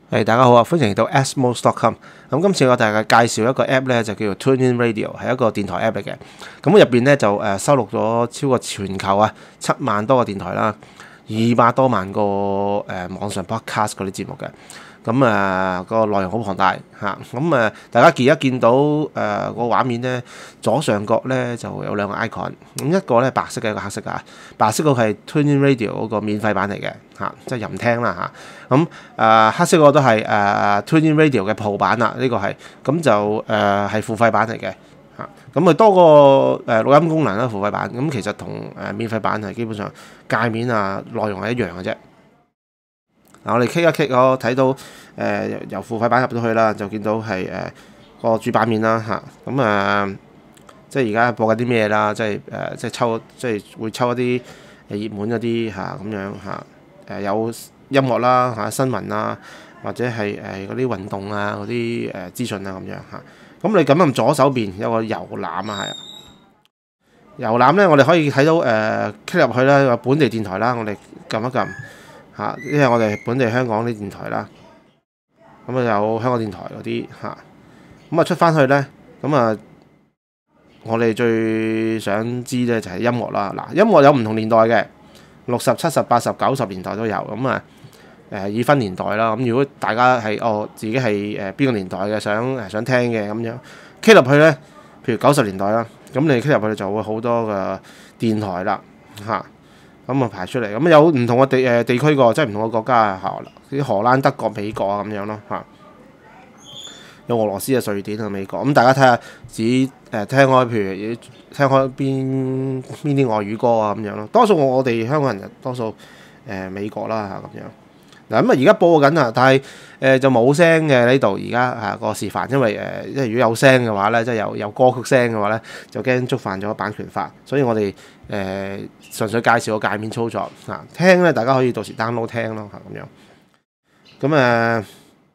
大家好啊！歡迎嚟到 ASMos.com。今次我大概介紹一個 app 咧，就叫做 TuneIn Radio，係一個電台 app 嚟嘅。咁入邊咧就收錄咗超過全球7萬多個電台啦，200多萬個網上 podcast 嗰啲節目嘅。個內容好龐大嚇。大家見到個畫面咧，左上角咧就有兩個 icon。一個咧白色嘅，一個黑色嘅。白色嗰個係 TuneIn Radio 嗰個免費版嚟嘅嚇，即係任聽啦嚇。黑色嗰個都係TuneIn Radio 嘅 Pro 版啦，呢個係咁就係付費版嚟嘅嚇。多個錄音功能啦，付費版咁其實同免費版係基本上界面內容係一樣嘅啫。我哋 click 一 click， 我睇到由付費版入到去啦，就見到係個主版面啦嚇。即係而家播緊啲咩啦？即係會抽一啲熱門嗰啲嚇咁樣嚇。有音樂啦嚇，新聞啦，或者係嗰啲運動嗰啲資訊咁樣嚇。咁你撳左手邊有個遊覽係遊覽咧，我哋可以睇到click 入去啦，有本地電台啦，我哋撳一撳嚇，因為我哋本地香港啲電台啦。有香港電台嗰啲嚇。出翻去咧，我哋最想知咧就係音樂啦。嗱，音樂有唔同年代嘅，60、70、80、90年代都有。以分年代啦。如果大家係自己係邊個年代嘅想聽嘅咁樣，click 入去咧，譬如90年代啦，咁你 click 入去就會好多嘅電台啦嚇。排出嚟，有唔同嘅地區個，即係唔同嘅國家啲荷蘭、德國、美國咁樣咯嚇。有俄羅斯瑞典美國。大家睇下自己聽開，譬如聽開邊啲外語歌咁樣咯。多數我哋香港人多數美國啦咁樣。而家播緊但係就冇聲嘅呢度。而家個示範，因為如果有聲嘅話咧，即係有歌曲聲嘅話咧，就驚觸犯咗版權法，所以我哋純粹介紹個界面操作聽咧，大家可以到時 download 聽咯咁樣。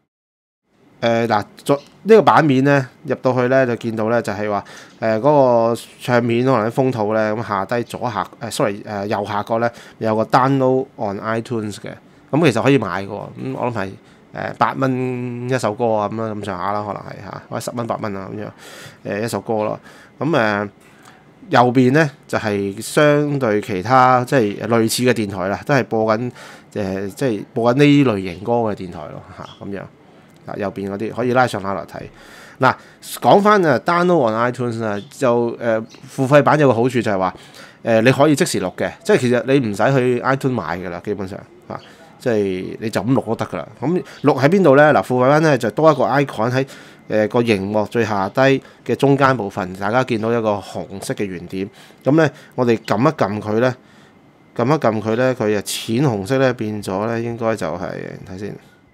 呢個版面咧入到去咧就見到咧就係話嗰個唱片可能啲封套咧，咁下低右下角咧有個 download on iTunes 嘅。其實可以買嘅喎。我諗係8蚊一首歌咁上下啦，可能係或者10蚊8蚊咁樣一首歌咯。右邊咧就係相對其他即係類似嘅電台啦，都係播緊即係播緊呢類型歌嘅電台咯咁樣。右邊嗰啲可以拉上下嚟睇。講翻download on iTunes 就付費版有個好處就係話你可以即時錄嘅，即係其實你唔使去 iTunes 買㗎啦，基本上即係你就咁錄都得㗎啦。錄喺邊度咧？付費版咧就多一個 icon 喺個螢幕最下低嘅中間部分，大家見到一個紅色嘅圓點。我哋撳一撳佢咧，佢就淺紅色咧變咗咧，應該就係睇先。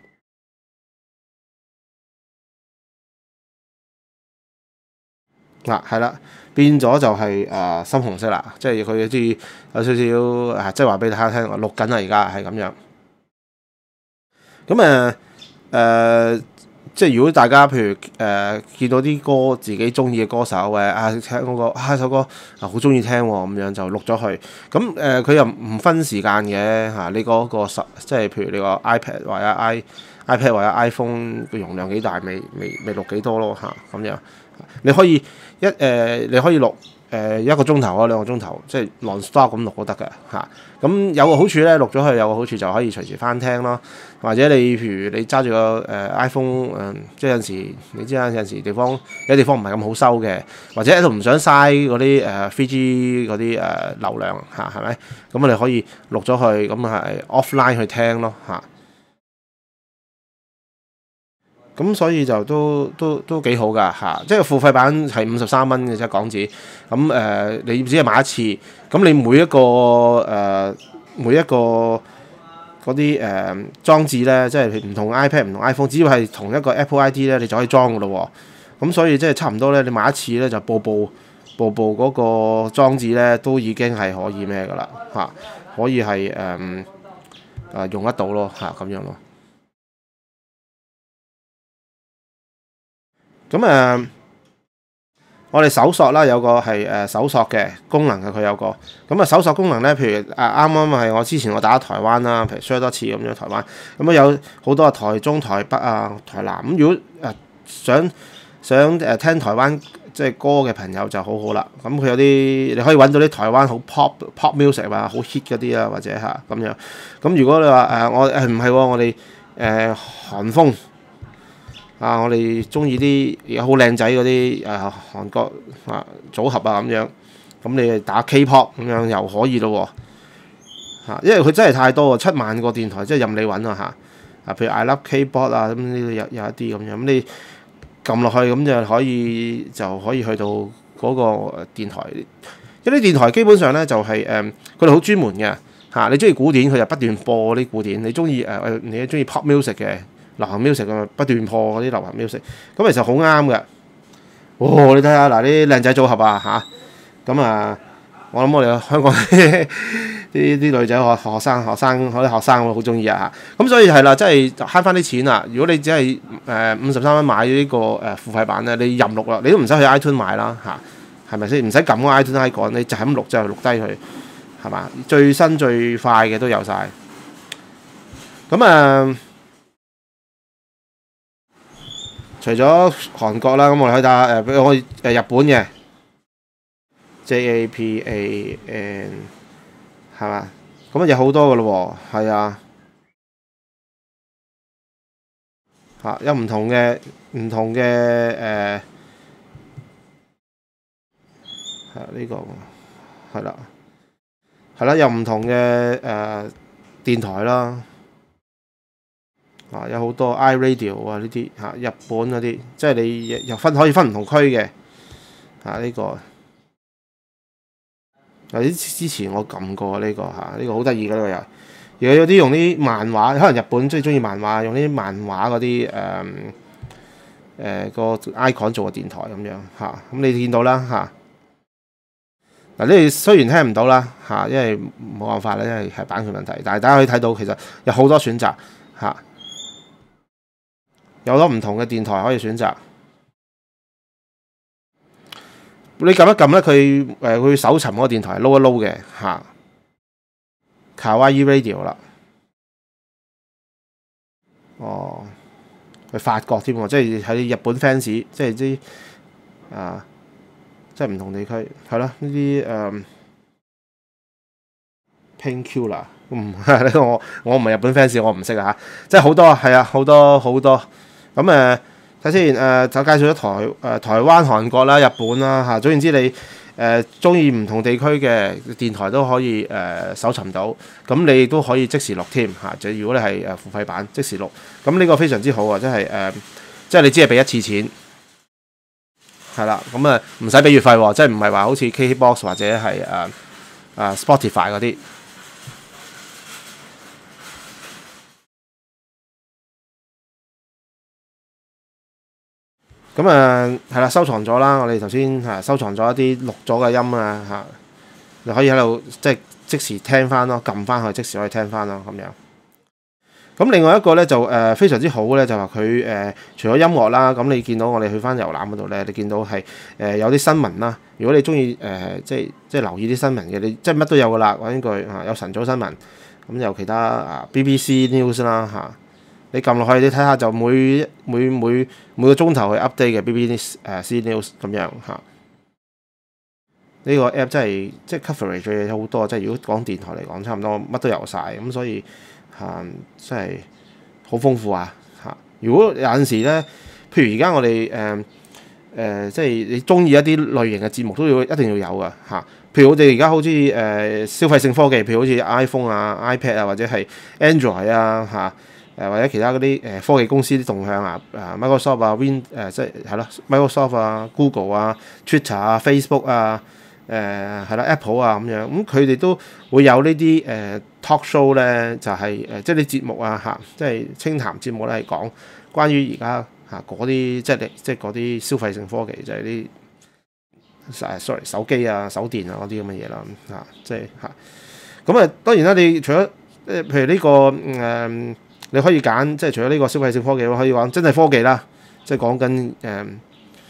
係啦，變咗就係深紅色啦，即係佢好似有少少即係話俾大家聽，我錄緊啦，而家係咁樣。即係如果大家譬如見到啲歌自己中意嘅歌手聽嗰個首歌好中意聽喎，咁樣就錄咗去。佢又唔分時間嘅你嗰個即係譬如你個 iPad 或者 iPhone 嘅容量幾大，未錄幾多咯咁樣。你可以錄1個鐘頭啊，2個鐘頭，即係 non-stop 咁錄都得嘅有個好處咧，錄咗去有個好處就可以隨時翻聽咯。或者你譬如你揸住個iPhone 即係有陣時你知有陣時有地方唔係咁好收嘅，或者喺度唔想嘥嗰啲3G 嗰啲流量係咪？咁你可以錄咗去，咁係 offline 去聽咯所以就都幾好㗎即係付費版係53蚊嘅啫港紙。你只係買一次，咁你每一個嗰啲裝置咧，即係唔同 iPad 唔同 iPhone，只要係同一個 Apple ID 咧，你就可以裝㗎咯喎。所以即係差唔多咧，你買一次咧就部嗰個裝置咧都已經係可以咩㗎啦可以係用得到咯咁樣咯。 我哋搜索啦，有個係搜索嘅功能嘅，佢有個咁啊搜索功能咧，譬如啱啱係我之前我打台灣啦，譬如 search 多次咁樣台灣，咁啊有好多台中、台北啊、台南咁。如果想聽台灣即係歌嘅朋友就好好啦。咁佢有啲你可以揾到啲台灣好 pop music 啊，好 hit 嗰啲啦，或者嚇咁樣。咁如果你話我唔係喎，我哋韓風。我哋中意啲好靚仔嗰啲韓國組合啊咁樣，咁你哋打 K-pop 咁樣又可以咯喎，因為佢真係太多喎，7萬個電台，即係任你揾啊嚇，譬如 I Love K-pop 啊咁呢度有一啲咁樣，咁你撳落去咁就可以去到嗰個電台，一啲電台基本上咧就係佢哋好專門嘅嚇，你中意古典佢就不斷播啲古典，你中意你中意 pop music 嘅。流行 music 啊，不斷破嗰啲流行 music，咁其實好啱嘅。你睇下嗱啲靚仔組合啊咁我諗我哋香港啲女仔學生嗰啲學生好中意啊嚇。咁所以係啦，真係慳翻啲錢啦。如果你只係53蚊買呢個付費版咧，你任錄啦，你都唔使去 iTunes 買啦嚇，係咪先？唔使撳個 iTunes icon，你就係咁錄就錄低佢，係嘛？最新最快嘅都有晒。咁除咗韓國啦，咁我哋可以打比如我日本嘅 JAPAN 係嘛？咁有好多噶咯喎，係啊有唔同嘅呢個係啦，有唔同嘅電台啦。有好多 iRadio 啊呢啲日本嗰啲，即係你又可以分唔同區嘅呢個。之前我撳過呢個呢個好得意嘅呢個又，如果有啲用啲漫畫，可能日本最中意漫畫，用啲漫畫嗰啲個 icon 做個電台咁樣咁你見到啦嗱，呢雖然聽唔到啦因為冇辦法啦，因為係版權問題，但係大家可以睇到其實有好多選擇有好多唔同嘅電台可以選擇。你撳一撳咧，佢會搜尋嗰個電台撈一撈嘅Kawaii Radio 啦。去法國添喎，即係喺日本 fans，即係啲即係唔同地區係咯，呢啲Painkiller 呢個我唔係日本 fans， 我唔識即係好多好多好多。咁睇先就介紹咗台灣、韓國啦、日本啦總言之你中意唔同地區嘅電台都可以搜尋到，咁你都可以即時錄添就如果你係付費版即時錄，咁呢個非常之好即係即係你只係俾一次錢係啦，咁唔使俾月費喎，即係唔係話好似 KKBOX 或者係Spotify 嗰啲。咁係啦，收藏咗啦。我哋頭先收藏咗一啲錄咗嘅音你可以喺度即時聽翻咯，撳翻去即時可以聽翻咯咁樣。咁另外一個咧就非常之好咧，就話佢除咗音樂啦，咁你見到我哋去翻遊覽嗰度咧，你見到係有啲新聞啦。如果你中意即係留意啲新聞嘅，你即係乜都有噶啦。講呢句有晨早新聞，咁有其他BBC News 啦你撳落去，你睇下就每個鐘頭去 update 嘅 BBC News 咁樣呢個 app 真係即係 coverage 嘅嘢好多，即係如果講電台嚟講，差唔多乜都有晒，咁所以真係好豐富如果有陣時咧，譬如而家我哋即係你中意一啲類型嘅節目都一定要有噶譬如我哋而家好似消費性科技，譬如好似 iPhone iPad 或者係 Android 或者其他嗰啲科技公司啲動向Microsoft即係咯 Microsoft Google Twitter Facebook Apple 咁樣，咁佢哋都會有呢啲talk show 咧，就係即係啲節目即係清談節目咧，係講關於而家嗰啲即係嗰啲消費性科技，就係啲手機手電嗰啲咁嘅嘢啦即係咁當然啦，你除咗譬如呢個你可以揀，即係除咗呢個消費性科技，可以講真係科技啦，即係講緊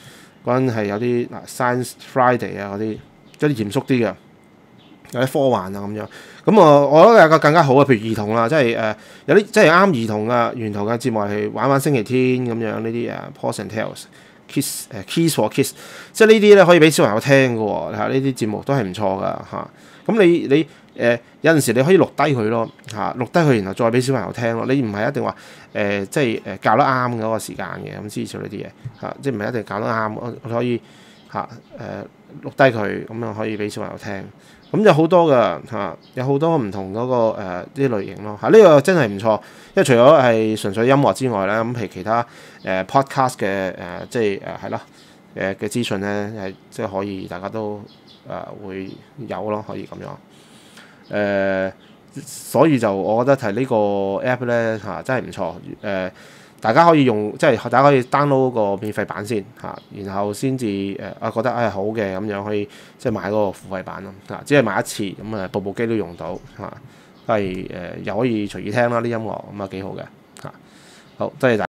嗰陣係有啲Science Friday 啊嗰啲，即係嚴肅啲嘅，有啲科幻啊咁樣。咁我覺得有個更加好嘅，譬如兒童啦，即係有啲即係啱兒童嘅沿途嘅節目係玩玩星期天咁樣呢啲Paws and Tales、Keys for Kids，即係呢啲咧可以俾小朋友聽嘅喎，呢啲節目都係唔錯噶嚇。咁你有陣時你可以錄低佢咯嚇，錄低佢然後再俾小朋友聽咯。你唔係一定話即係教得啱嗰個時間嘅咁之類呢啲嘢嚇，即係唔係一定教得啱，我可以嚇錄低佢咁樣可以俾小朋友聽。咁有好多噶嚇，有好多唔同嗰個啲類型咯嚇，呢個真係唔錯。因為除咗係純粹音樂之外咧，咁譬如其他podcast 嘅即係係咯嘅資訊咧，係即係可以大家都會有咯，可以咁樣所以就我覺得係呢個 app 咧嚇真係唔錯大家可以用即係大家可以 download 個免費版先嚇，然後先至覺得好嘅咁樣可以即係買嗰個付費版咯嚇，只係買一次咁部機都用到嚇，係又可以隨意聽啦啲音樂咁幾好嘅嚇，好多謝大家。